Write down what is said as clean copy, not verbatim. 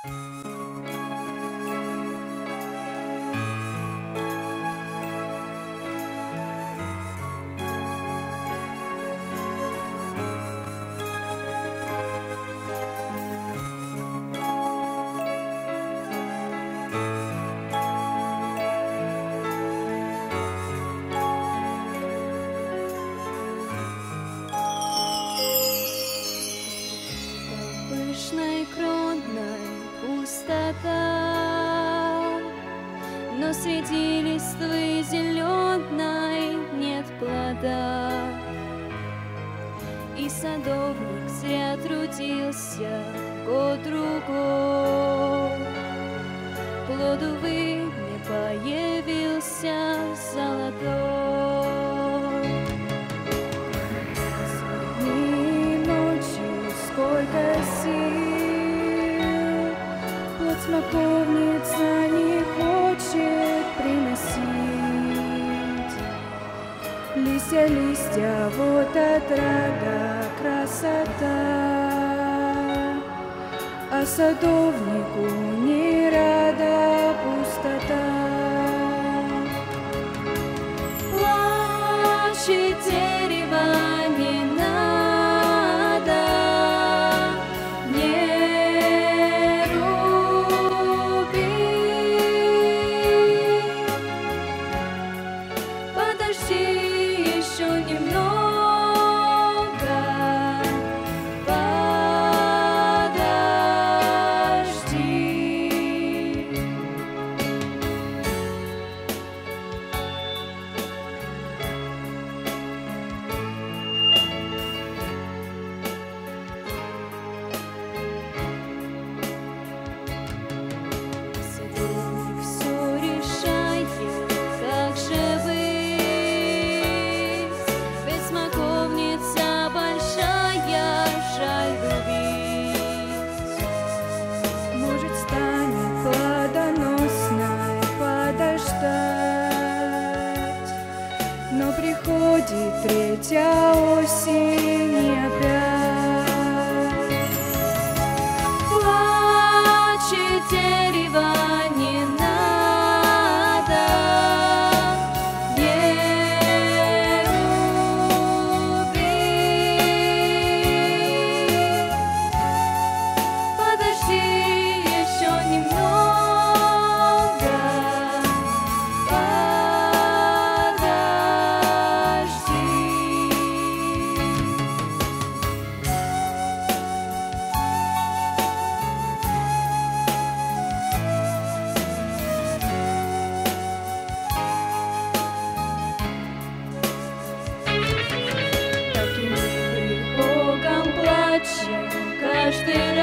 Пышной кронной пустота, но среди листвы зеленой нет плода. И садовник зря трудился год-другой, плод, увы, не появился золотой. Средней ночью сколько сил плод смоковница не хочет приносить. Листья, листья, вот отрада, красота, а садовнику не рада пустота. Плачет дерево, не надо, не руби. Подожди еще немного, подожди. Садовник все решает, как же быть, ведь смоковница большая, жаль рубить. Может, станет плодоносной подождать, но приходит третья осень и опять. Плачет дерево, не надо, не руби. Подожди еще немного, подожди. Так и мы пред Богом плачем каждый